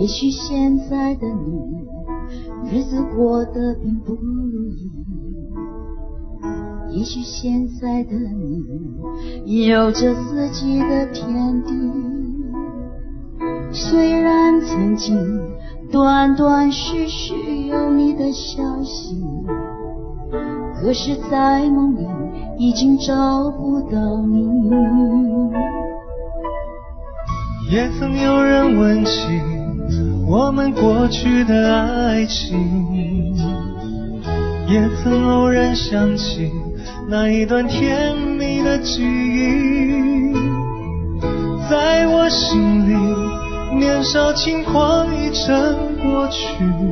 也许现在的你日子过得并不如意，也许现在的你有着自己的天地，虽然曾经断断续续有你的消息，可是在梦里已经找不到你。 也曾有人问起我们过去的爱情，也曾偶然想起那一段甜蜜的记忆，在我心里年少轻狂已成过去，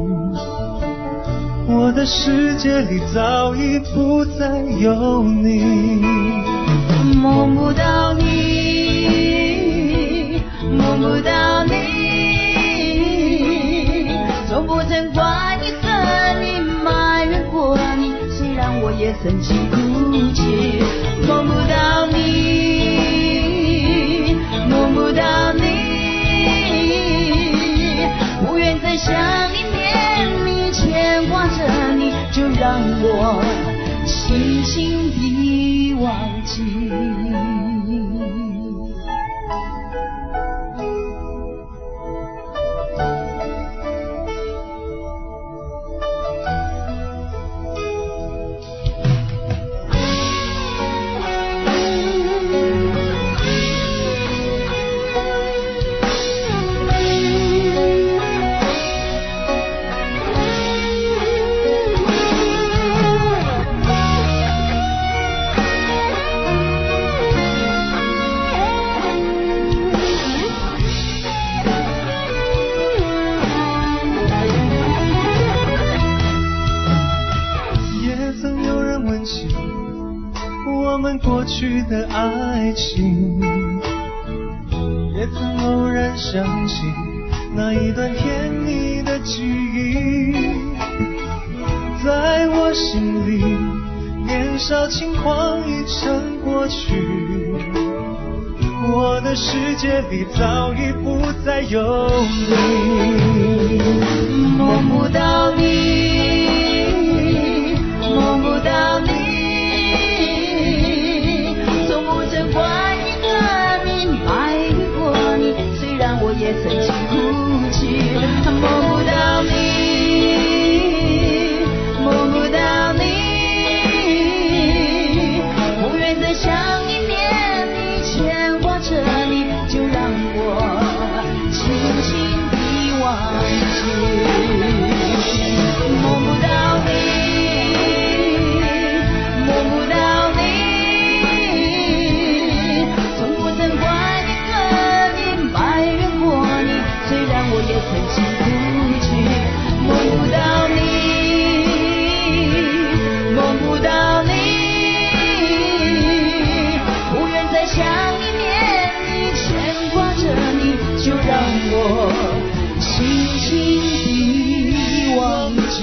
我的世界里早已不再有你。 梦不到你，梦不到你，从不曾怪你恨你埋怨过你，虽然我也曾经哭泣。梦不到你，梦不到你，不愿再想你念你牵挂着你，就让我轻轻地忘记。 过去的爱情，也曾偶然想起那一段甜蜜的记忆，在我心里年少轻狂已成过去，我的世界里早已不再有你。 梦不到你，梦不到你，怪你恨你埋怨过你，虽然我也曾经哭泣。梦不到你，梦不到你，不愿再想你念你牵挂着你，就让我轻轻地忘记。梦不到你，梦不到你，我也曾经哭泣。梦不到你，梦不到你，不愿再想你念你牵挂着你，就让我轻轻地忘记。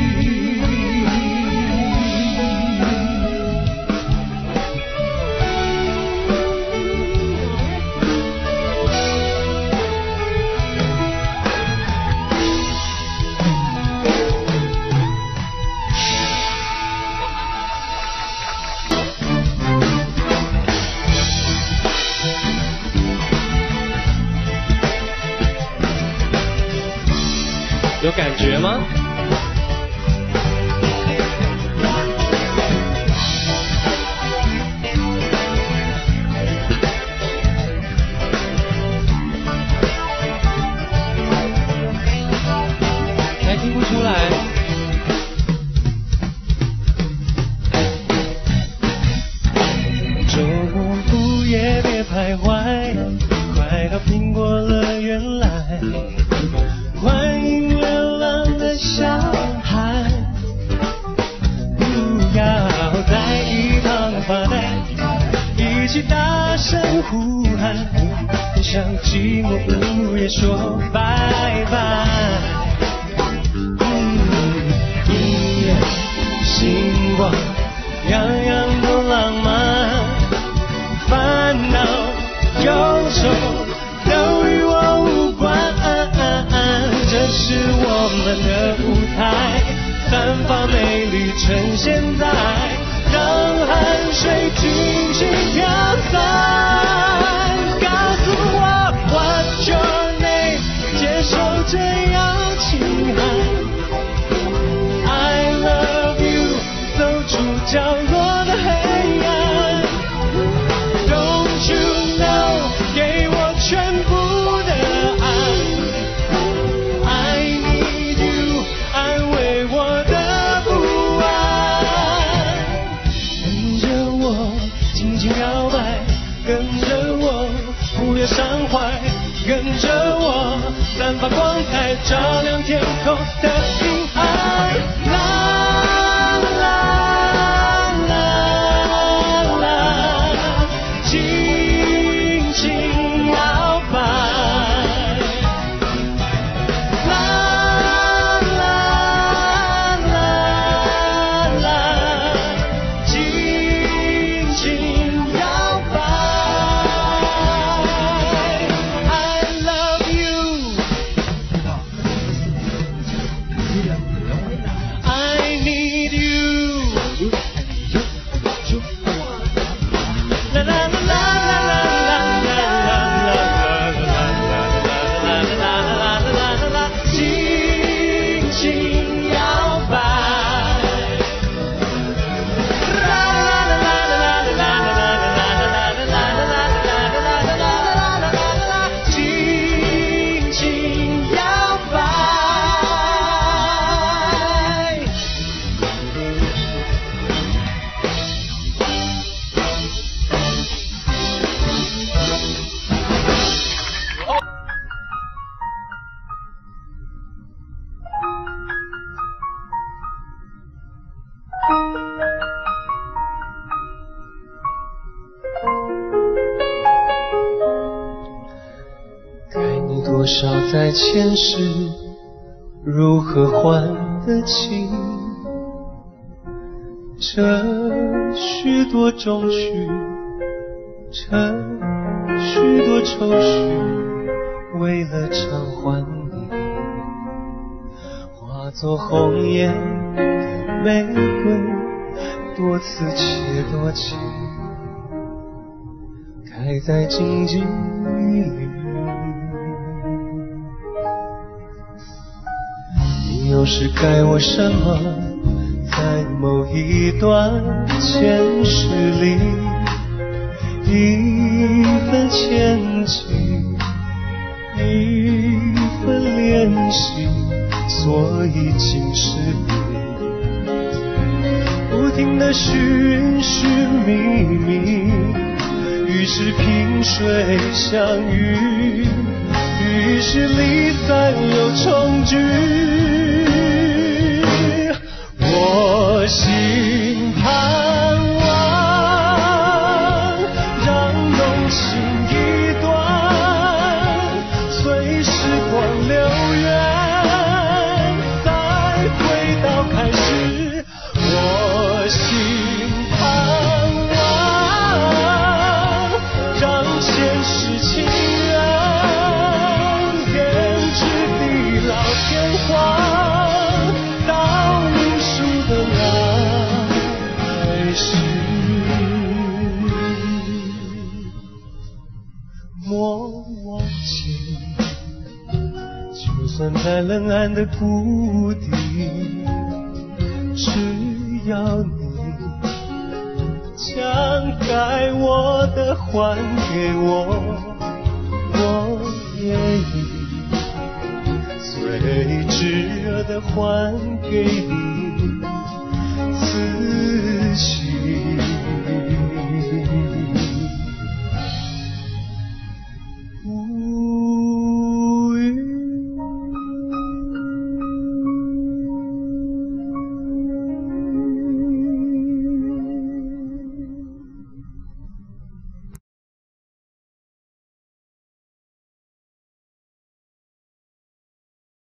有感觉吗？还听不出来？ 周末午夜别徘徊，快到苹果乐园来，欢迎流浪的小孩，不要在一旁发呆，一起大声呼喊，向寂寞午夜说拜拜。音乐星光样样都浪漫，烦恼忧愁都与我无关， 趁现在，让汗水尽情飘散。告诉我 What's your name， 接受这样轻喊。I love you， 走出角落的黑暗。Don't you know， 给我全部的爱。I need you， 安慰我的不安。跟着我轻轻摇摆，跟着我忽略伤怀，跟着我散发光彩，照亮天空的阴霭。啦啦啦啦，轻轻摇摆。啦啦啦啦，轻轻摇摆。I love you， I need you。啦啦啦啦啦啦啦啦啦啦啦，轻轻摇摆。啦啦啦啦啦啦啦，轻轻摇摆。该你多少在前世，如何还得清？这许多衷绪，这许多愁绪，为了偿还你，化作红颜的玫瑰，多刺且多情，开在荆棘里。你又是该我什么？在某一段前世里，一份牵记，一份怜惜，所以今世里不停地寻寻觅觅，于是萍水相遇，于是离散又重聚。我心盼望，让浓情一段，随时光流远，再回到开始。我心盼望，让前世情缘编织地老天荒。莫忘记，就算在冷暗的谷底，只要你将该我的还给我，我愿意最炙热的还给你。